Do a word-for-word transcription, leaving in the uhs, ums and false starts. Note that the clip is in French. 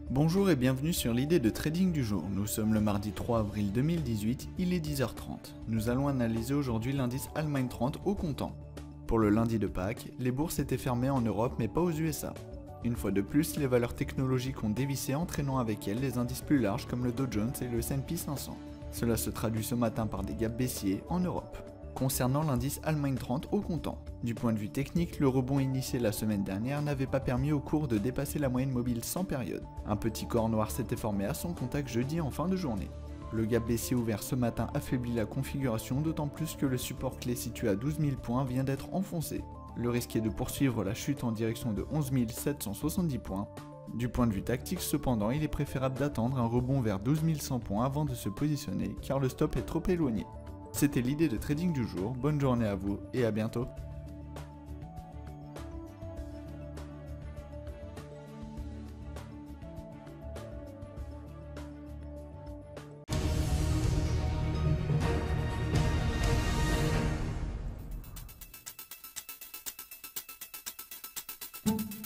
Bonjour et bienvenue sur l'idée de trading du jour. Nous sommes le mardi trois avril deux mille dix-huit, il est dix heures trente. Nous allons analyser aujourd'hui l'indice Allemagne trente au comptant. Pour le lundi de Pâques, les bourses étaient fermées en Europe mais pas aux U S A. Une fois de plus, les valeurs technologiques ont dévissé entraînant avec elles les indices plus larges comme le Dow Jones et le S and P cinq cents. Cela se traduit ce matin par des gaps baissiers en Europe. Concernant l'indice Allemagne trente au comptant, du point de vue technique, le rebond initié la semaine dernière n'avait pas permis au cours de dépasser la moyenne mobile sans période. Un petit corps noir s'était formé à son contact jeudi en fin de journée. Le gap baissier ouvert ce matin affaiblit la configuration, d'autant plus que le support clé situé à douze mille points vient d'être enfoncé. Le risque est de poursuivre la chute en direction de onze mille sept cent soixante-dix points. Du point de vue tactique cependant, il est préférable d'attendre un rebond vers douze mille cent points avant de se positionner car le stop est trop éloigné. C'était l'idée de trading du jour, bonne journée à vous et à bientôt. Thank you.